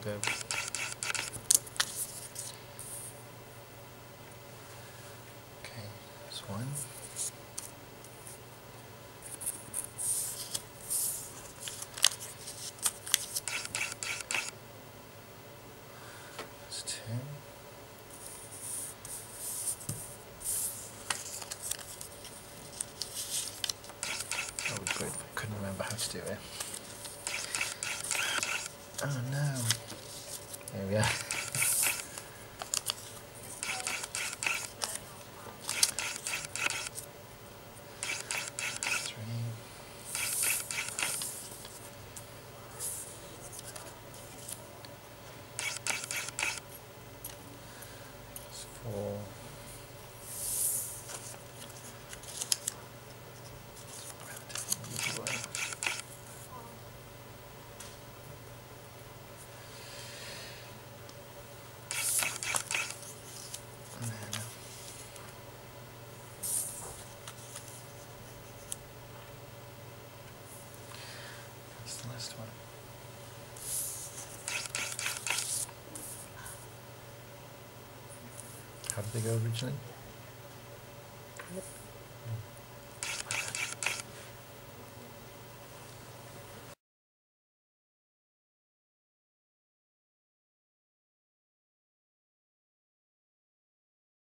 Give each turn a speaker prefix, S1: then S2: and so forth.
S1: go. Okay, that's one. That's two. That would be good. I couldn't remember how to do it. Oh no. There we go. Three. That's four. And then that's the last one. How did they go originally?